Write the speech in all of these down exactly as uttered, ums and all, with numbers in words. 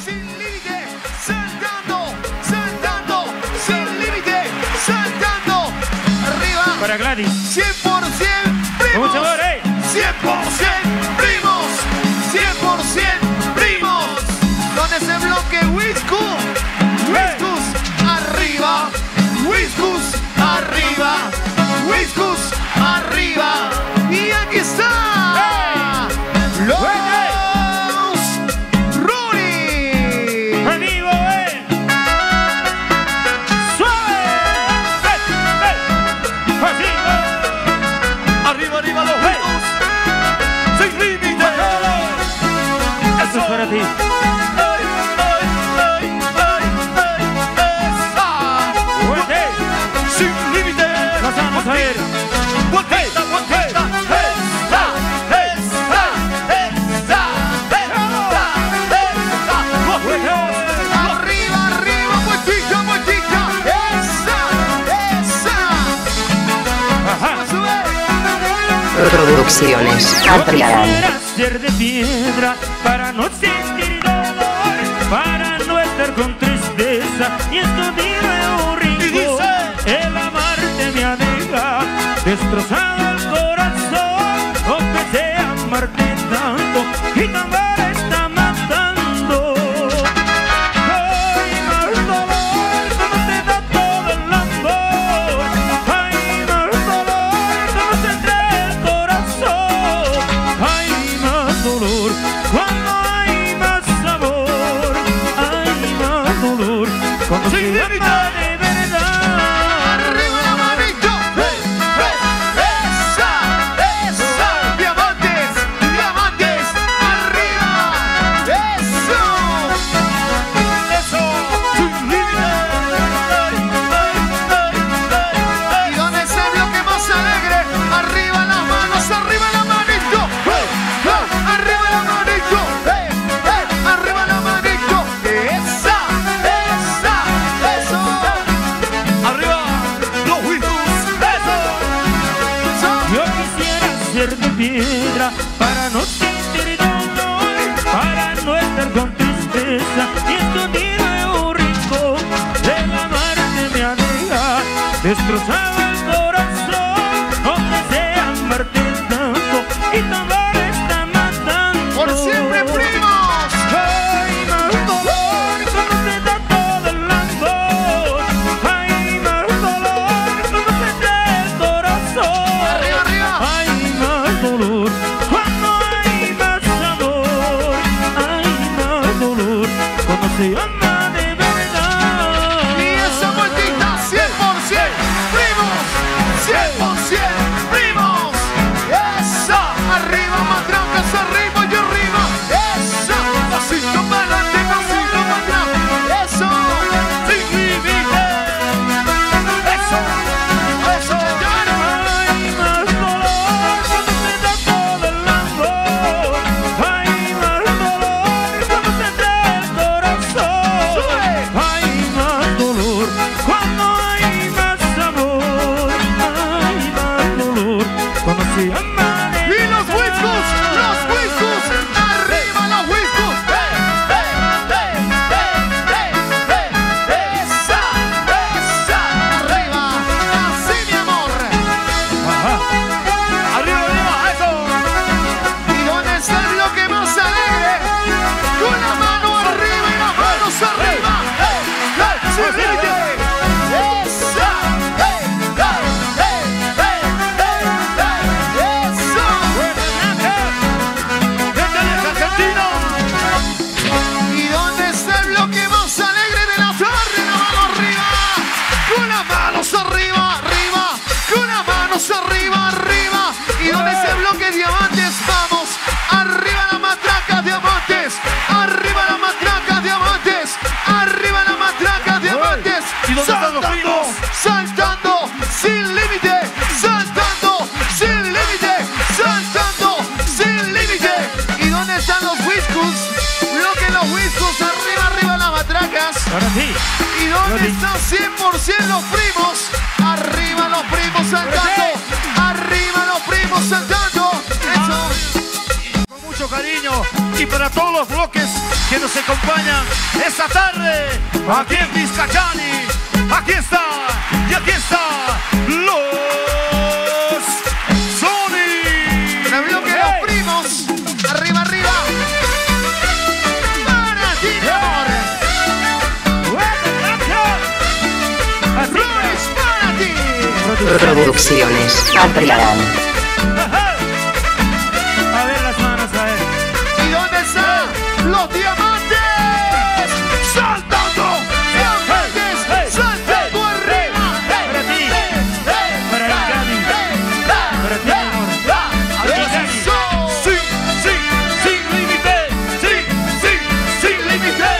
sin límite, saltando, saltando, sin límite, saltando. Arriba. Para Gladys. cien por cien primos. Mucho amor, eh. cien por cien primos. cien por cien primos. Con ese bloque Whiskus. Whiskus arriba. Whiskus arriba. Whiskus arriba. Y aquí está. Los Ruri. Amigo, eh. Suave. Eh, eh. Así. Arriba, arriba los Whiskus. Sin límite. Eso es para ti. Ay, ay, ay, ay, ay, esa. Fuerte. Sin límite. Nos vamos a ver. Vueltita, vueltita. Esa, esa, esa, esa, esa. Los Whiskus. Arriba, arriba, vueltita, vueltita. Esa, esa. Ajá. Sube. Producciones Adrián. Quisiera ser de piedra para no sentir dolor, para no estar con tristeza y escondido un rincón. Y dice, el amarte me ha dejado destrozado el corazón. No pensé amarte tanto y tan mal está matando. Ay, más dolor, cómo te da todo el amor. Ay, más dolor, cómo te trae el corazón. Hay más dolor cuando hay más sabor. Hay más dolor cuando Sin se límite. ama de verdad. arriba la manito. Hey, hey, esa, esa. Diamantes, diamantes. Arriba. Eso. Eso. Sin límite. Ay, ay, ay, ay. ¿Y dónde es el bloque más alegre? Arriba las manos, arriba la manito. Hey, hey, arriba la manito. Hey, hey, arriba la manito. Esa, esa, eso. Arriba los Whiskus. Eso. Yo quisiera ser de piedra para no sentir dolor, para no estar con tristeza y escondido en un rincón. El amarte me ha dejado destrozado el corazón. No deseo amarte tanto y tan mal está matando. Por siempre, primos. Hay más dolor cuando te da todo el amor. Hay más dolor cuando te trae el corazón. Arriba, arriba. Hay más dolor cuando hay más sabor. Hay más dolor cuando se ama de verdad. Y esa vueltita, cien por cien primos, cien por cien primos. Esa, arriba, matrancas, arriba y arriba. Esa, pasito para adelante, pasito para atrás. Eso, sin límite. Eso, eso. Hay más dolor cuando te da todo el amor. Hay más dolor cuando te trae el corazón. Sube. Hay más dolor cuando hay más sabor. Hay más dolor cuando se ama de Y los Whiskus, los Whiskus, arriba los Whiskus. Hey, hey, hey, hey, hey, hey. Esa, esa, arriba. Así, mi amor. Ajá. Arriba, arriba, eso. ¿Y dónde está el bloque más alegre? Con la mano arriba y las manos arriba. Hey, hey, sin límite. Esa, hey, hey, hey, hey, hey, hey. Eso. Cántale, argentino. ¿Y dónde está el bloque más alegre de la tarde? La mano arriba. Con las manos arriba, arriba. Con las manos arriba, arriba. ¿Y dónde está el bloque diamantes? Vamos. Arriba la matraca, diamantes. Arriba la matraca, diamantes. Arriba la matraca, diamantes. ¿Y dónde están los Saltando, primos? saltando, sin límite. Saltando, sin límite. Saltando, sin límite. ¿Y dónde están los Whiskus? Bloque los Whiskus. Arriba, arriba las matracas. Ahora sí. ¿Y dónde Ahora sí. están cien por cien los primos? Arriba los primos saltando. Arriba los primos saltando. Eso. Con mucho cariño, y para todos los bloques que nos acompañan esta tarde aquí en Vizcachani. Aquí está, y aquí está los Sony. En el bloque de los primos. Arriba, arriba. Para ti, mi amor. Flores para ti. Producciones Adrián. A ver las manos, a ver. ¿Y dónde están los diamantes? ¡Saltando! ¡Diamantes! ¡Saltando arriba! Para ti, para el Gaby, para ti, mi amor. ¡Eso! Sí, sí, sin límite. Sí, sí, sin límite.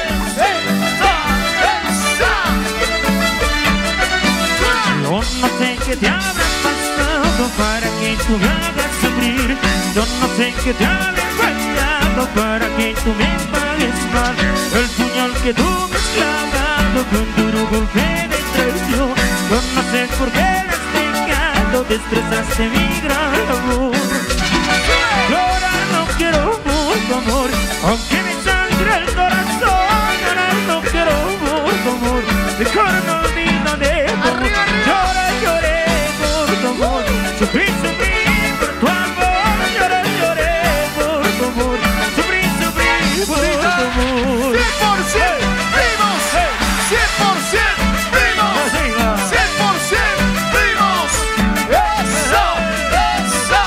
Yo no sé qué te habrá pasado para que tú me hagas sufrir. Yo no sé qué te habrá fallado para que tú me pagues mal. El puñal que tú me has clavado con duro golpe de traición. Yo no sé por qué lo has dejado, destrozaste mi gran amor. Yo ahora no quiero por tu amor, aunque me sangre el corazón. Ahora no quiero por tu amor, mejor no olvido de tu amor. Arriba, arriba. Llora, lloré por tu amor, sufrí, sufrí por tu amor. Lloré, lloré por tu amor, sufrí, sufrí por tu amor. cien por ciento primos. cien por ciento primos. Arriba. cien por ciento primos. Eso, eso.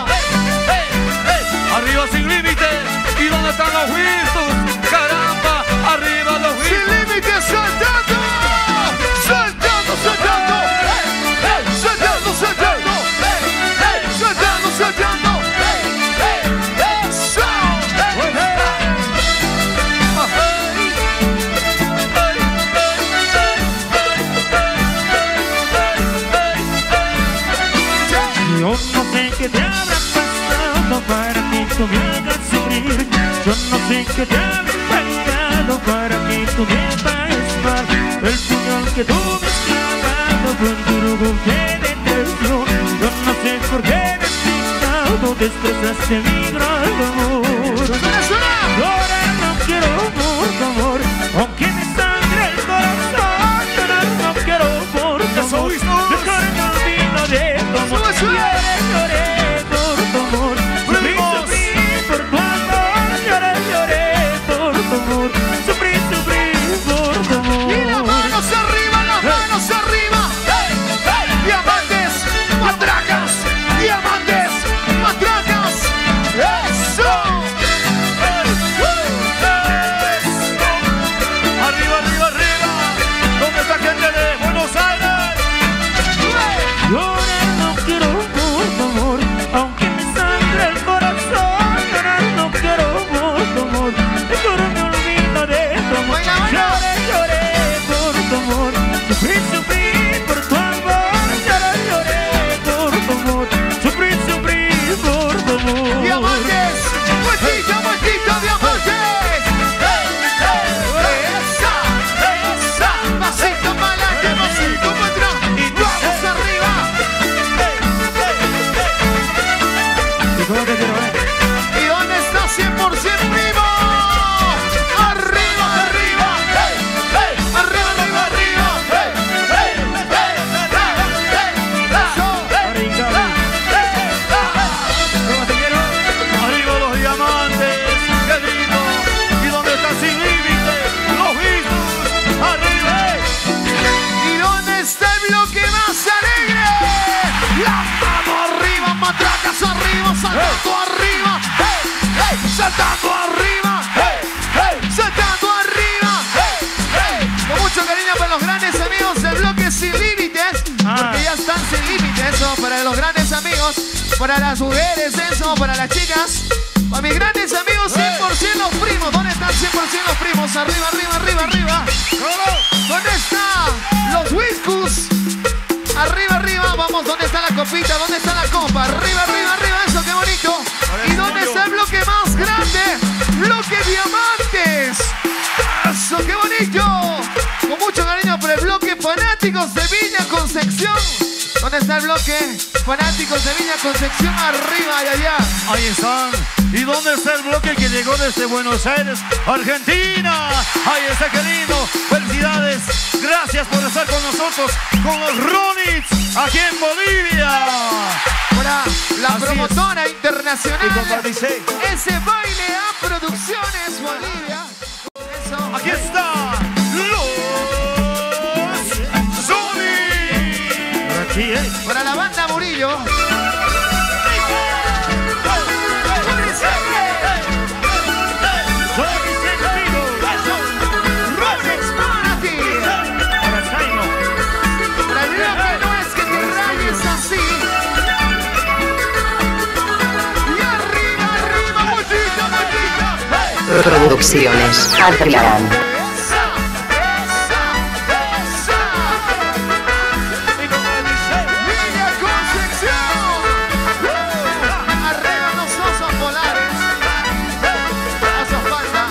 Arriba sin límite. ¿Y dónde están los Wilson? Caramba, arriba los Sin Wilson. límites, saltando. Saltando, saltando. Saltando, saltando. Saltando, saltando. Eso. Yo no sé qué te habrá pasado para que tú me hagas sufrir. Yo no sé qué te habrá fallado para que tú me pagues mal. El puñal que tú me has clavado fue un duro golpe de traición. Yo no sé por qué me has quitado, destrozaste mi gran amor. Suena, suena. Yo ahora no quiero por tu amor, aunque me sangre el corazón. Yo ahora no quiero por tu Eso, amor, Wisto. mejor me olvido de tu amor. Sube, sube. Lloré, lloré por tu amor, sufrí, Primos. sufrí por tu amor. Lloré, lloré por tu amor, sufrí, sufrí por tu amor. Y las manos arriba, las manos arriba. Diamantes, matracas. Diamantes, matracas. Eso. Arriba, arriba, arriba. ¿Dónde está gente de Buenos Aires? Yo ahora no quiero por tu amor, aunque me sangre el corazón. Yo ahora no quiero por tu amor, mejor me olvido de tu amor. Baila, baila. Lloré, lloré por tu amor, sufrí, sufrí por tu amor. Lloré, lloré por tu amor, sufrí, sufrí por tu amor. Diamantes, vueltita, vueltita, diamantes. Esa, esa. Pasito para adelante, pasito para atrás. Y vamos arriba. ¿Y cómo te quiero ver? ¿Y dónde está cien por ciento primo? Arriba, arriba. Arriba, arriba, arriba. ¿Cómo te quiero? Arriba los diamantes. Qué lindo. ¿Y dónde está sin límite? Los Wilson. Arriba. ¿Y dónde está el bloque más alegre? Las manos arriba, matracas arriba, saltando arriba. Saltando arriba. Saltando arriba. Con mucho cariño para los grandes amigos del bloque Sin Límites. Porque ya están sin límites. Eso para los grandes amigos. Para las mujeres, eso para las chicas. Para mis grandes amigos, cien por ciento los primos. ¿Dónde están cien por ciento los primos? Arriba, arriba, arriba, arriba. ¿Dónde están los whiskus? Arriba, arriba, vamos, ¿dónde está la copita? ¿Dónde está la copa? Arriba, arriba, arriba, eso, qué bonito. ¿Y dónde está el bloque más grande? Bloque Diamantes. Eso, qué bonito. Con mucho cariño por el bloque Fanáticos de Villa Concepción. ¿Dónde dónde está el bloque? Fanáticos de Villa Concepción, arriba y allá. Ahí están. ¿Y dónde está el bloque que llegó desde Buenos Aires, Argentina? Ahí está, qué lindo. Felicidades. Gracias por estar con nosotros, con los Ronits, aquí en Bolivia. Para la Así promotora es. internacional. Y con Patrice. Ese baile a Producciones Bolivia. Eso. Aquí está. Los Sony. Aquí es. Para la banda Murillo. Ronix para ti. Para Jaimo. Para el bloque no es que te rayes así. Y arriba, arriba, muchito, muchito. Producciones Adrián. Esa, esa, esa. Villa Concepción. Uh, arriba los osos polares. Osos panda.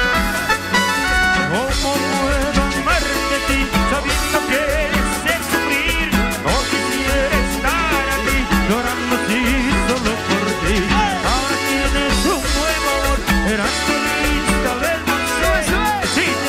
¿Cómo puedo amar de ti sabiendo que eres sufrir? No quisiera estar aquí llorando así solo por ti. Ahora tienes un nuevo amor, eras feliz, tal vez no sé. Eso es. Si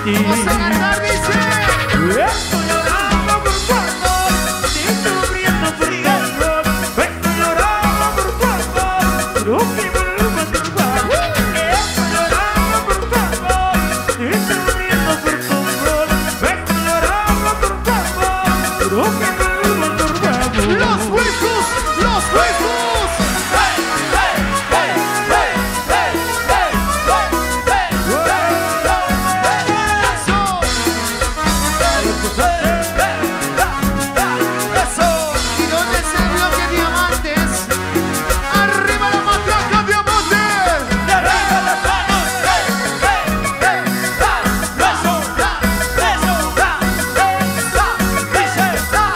ti. Vamos a cantar, dice. Estoy llorando por tu amor, estoy sufriendo por tu amor. Estoy llorando por tu amor, pero que vuelva a turbar. Estoy llorando por tu amor, estoy sufriendo por tu amor. Estoy llorando por tu amor, pero que vuelva a turbar. Los huecos, los huecos. ¡Hey, hey, hey, hey, hey, hey, hey, hey! ¡Eso! ¿Y dónde está el bloque diamantes? ¡Arriba la matraca diamante! ¡De arriba las manos! ¡Hey, hey, hey! ¡Da! ¡Eso! ¡Da! ¡Eso! ¡Da! ¡Da! ¡Dice! ¡Da!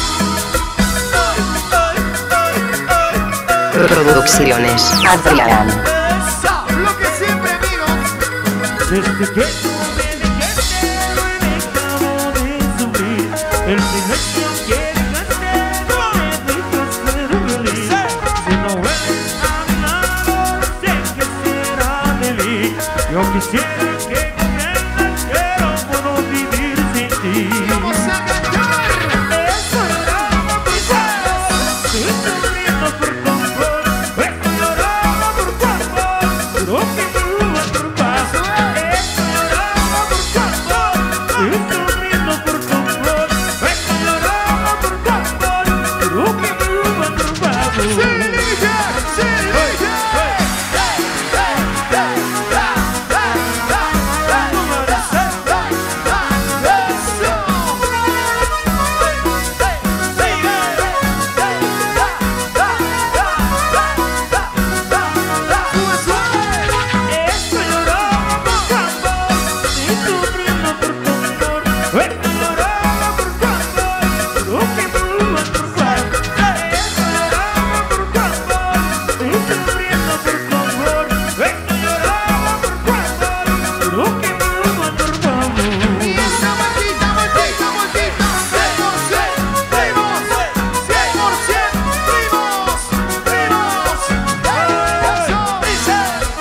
Producciones Adrián. ¡Eso! Bloque siempre, amigos. Desde que tú me dejaste no he dejado de sufrir. El silencio quiere cantar, no me dejas ser feliz. Si no vuelves a mi lado, sé que será de mí. Yo quisiera que comprendas que no puedo vivir sin ti. ¡Vamos a cantar! Estoy llorando por tu amor, estoy sufriendo por tu amor. Estoy llorando por tu amor, pero que vuelva a turbar. Estoy llorando por tu amor, estoy sufriendo por tu amor. Estoy llorando por tu amor, pero que vuelva a turbar. ¡Sin límite! ¡Sin límite! ¡Hey, hey, hey! ¡Da, da, da, da! ¡Da, da, da! ¡Eso! ¡Hey, hey, hey, hey! ¡Da, da, da, da, da, da! ¡Sube, sube! Estoy llorando por tu amor, estoy sufriendo por tu amor. Estoy llorando por tu amor, pero que vuelva a turbar. Estoy llorando por tu amor, estoy sufriendo por tu amor. Estoy llorando por tu amor, pero que vuelva a turbar. Y esa maldita, maldita, maldita, cien por ciento primos, cien por ciento primos, primos. Eso dice.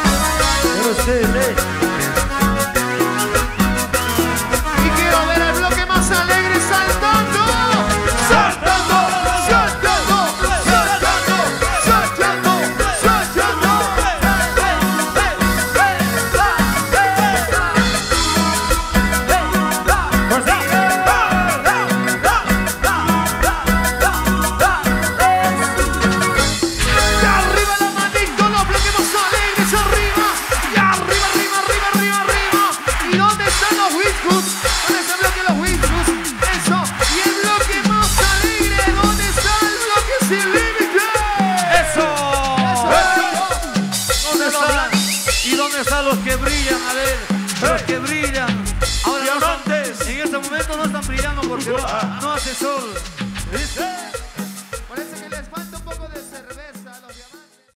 Y quiero ver el bloque más alegre saltando, saltando, saltando, saltando, saltando, saltando. Y arriba la manito, los bloques más alegres arriba. Y arriba, arriba, arriba, arriba, arriba. ¿Y dónde están los whiskus? ¿Dónde está el bloque de los whiskus? Eso. Y el bloque más alegre, ¿dónde está el bloque sin límite? ¡Eso! ¿Dónde están? ¿Y dónde están los que brillan? A ver, los que brillan. Ahora no están- en este momento no están brillando porque no, no hace sol.